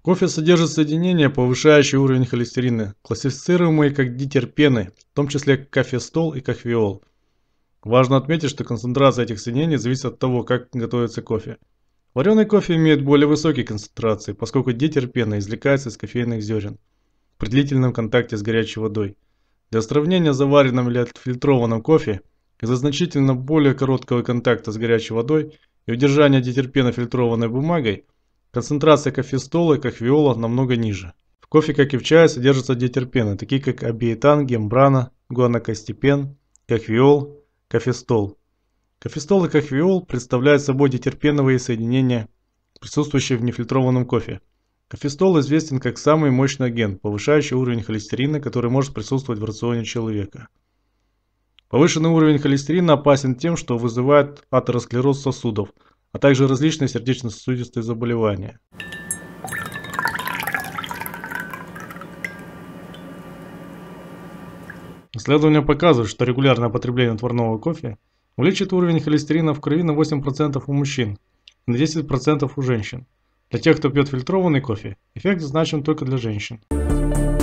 Кофе содержит соединения, повышающие уровень холестерина, классифицируемые как дитерпены, в том числе кофестол и кофеол. Важно отметить, что концентрация этих соединений зависит от того, как готовится кофе. Вареный кофе имеет более высокие концентрации, поскольку дитерпены извлекаются из кофейных зерен при длительном контакте с горячей водой. Для сравнения, заваренном или отфильтрованном кофе, из-за значительно более короткого контакта с горячей водой и удержания дитерпена фильтрованной бумагой, концентрация кофестола и кофеола намного ниже. В кофе, как и в чае, содержатся дитерпены, такие как абиетан, гембрана, гуанокостепен, кофеол, кофестол. Кофестол и кофеол представляют собой дитерпеновые соединения, присутствующие в нефильтрованном кофе. Кофестол известен как самый мощный агент, повышающий уровень холестерина, который может присутствовать в рационе человека. Повышенный уровень холестерина опасен тем, что вызывает атеросклероз сосудов, а также различные сердечно-сосудистые заболевания. Исследования показывают, что регулярное потребление отварного кофе увеличит уровень холестерина в крови на 8% у мужчин и на 10% у женщин. Для тех, кто пьет фильтрованный кофе, эффект значим только для женщин.